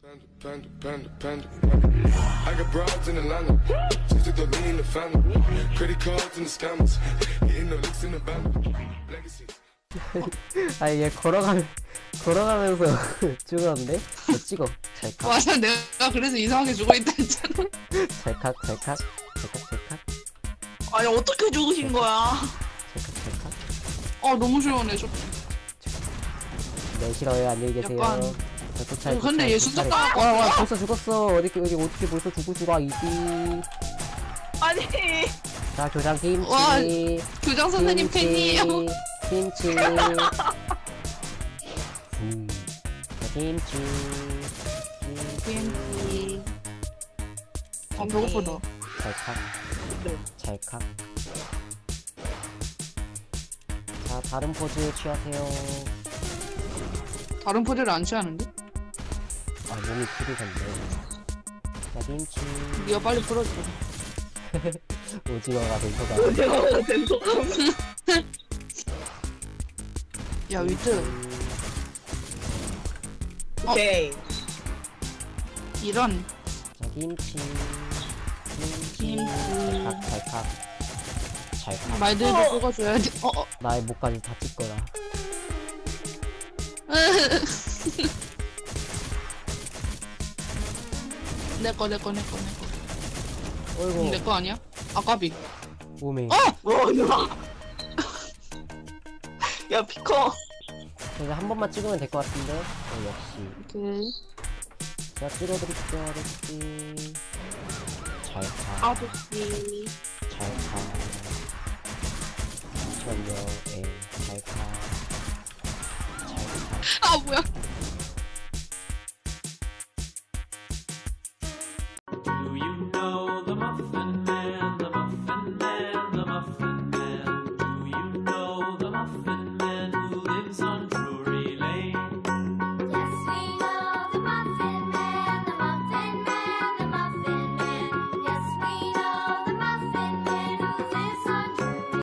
I got broads in Atlanta. Just took the lean in the family. Credit cards and the scammers. Hitting the licks in the band. Legacies. 아 얘 걸어가면서 죽었는데? 찍어 찰칵 맞아, 내가 그래서 이상하게 죽어있다 했잖아. 찰칵 아니, 어떻게 죽으신 거야? 찰칵 너무 시원해, 저. 네 싫어요 안녕히 계세요. 약간- 도착, 근데 얘 수작 당할 것 와 같아. 벌써 죽었어. 어떻게 벌써 죽으시고 이디. 아니, 자 교장 김치. 와, 교장 선생님 팬이에요. 김치. 김치. 김치. 배고프다. 찰칵. 자 다른 포즈 취하세요. 다른 포즈를 안 취하는데? 아 몸이 풀리셨네. 자 김치. 네가 빨리 풀어줘. 오징어가 된 소가. 오징어가 된 소가. 야, 위트. 오케이. 이런. 자 김치. 찰칵. 말들도 뽑아줘야지. 나의 목까지 다 찍거라. 내꺼. 어이구. 내꺼 아니야? 아까비. 오메. 야, 피커. 이제 한 번만 찍으면 될 것 같은데. 역시. 오케이. 자 찍어드릴게요 아저씨. 찰칵. 아저씨. 잠시만요. 찰칵. 아, 뭐야.